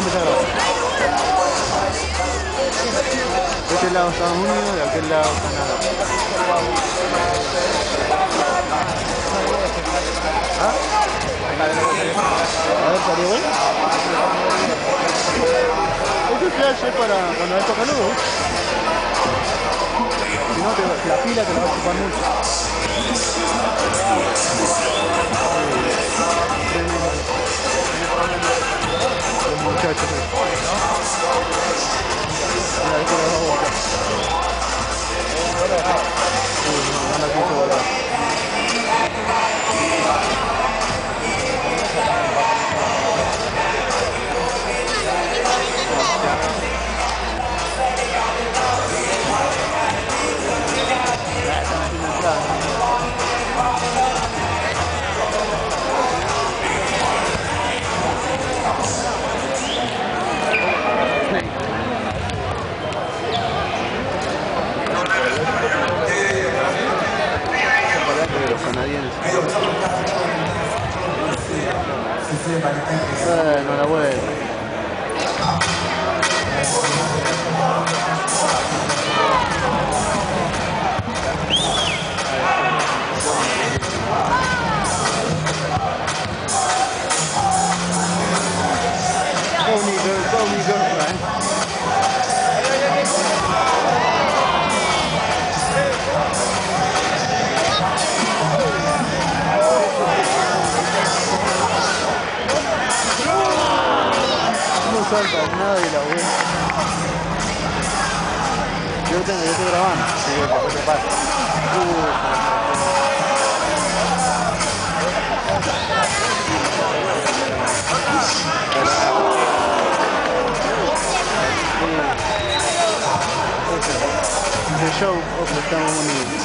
empezar a grabar. De este lado Estados Unidos, de aquel lado Canadá. ¿Ah? A ver, ¿salió bueno? Este flash es para cuando esto calor. Si no, la pila te la va a chupar mucho. Los muchachos. Mira, esto lo va a botar. No la quiso botar. Los canadienses. Bueno, la vuelta. Go, right? No salta nada de la vuelta. Yo estoy grabando. Sí, después te pasa. The show of the Estados Unidos.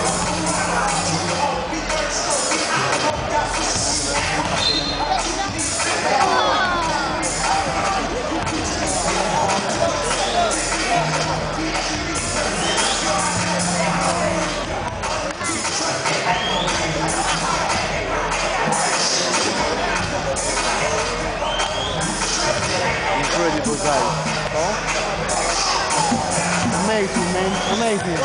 Incredible guys. Amazing, man. Amazing.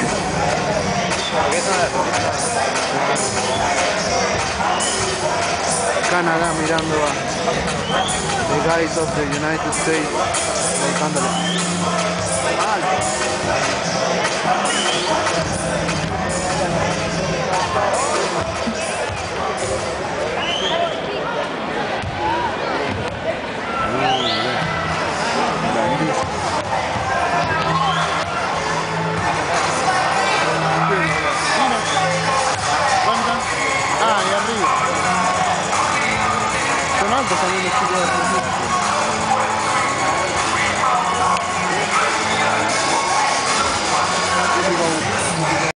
Canadá mirando a the guys of the United States. Buscándole. Ah, y arriba. Son altos también los chicos de